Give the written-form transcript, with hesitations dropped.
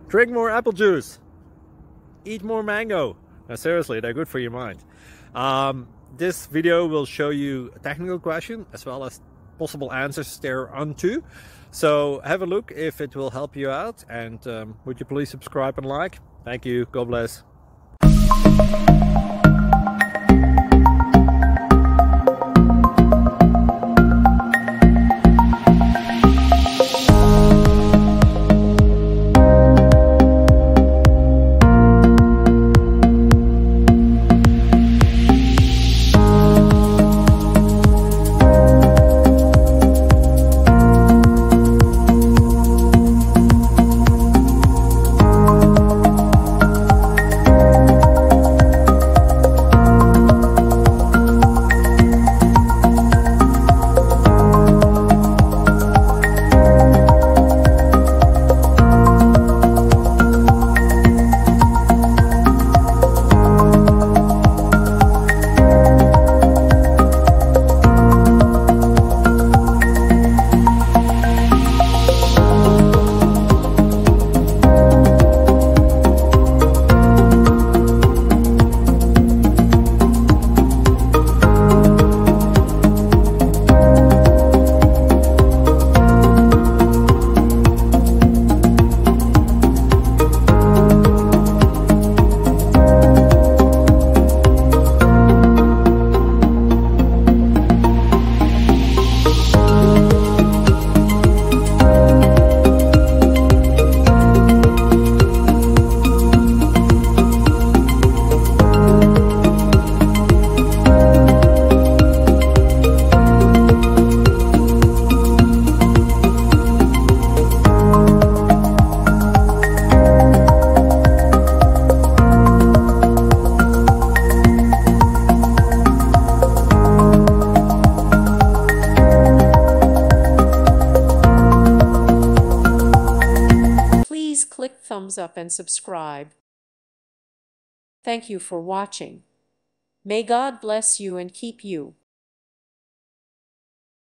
Drink more apple juice. Eat more mango. Now, seriously, they're good for your mind. This video will show you a technical question as well as possible answers thereunto. So have a look if it will help you out, and would you please subscribe and like? Thank you. God bless. Please click thumbs up and subscribe. Thank you for watching. May God bless you and keep you.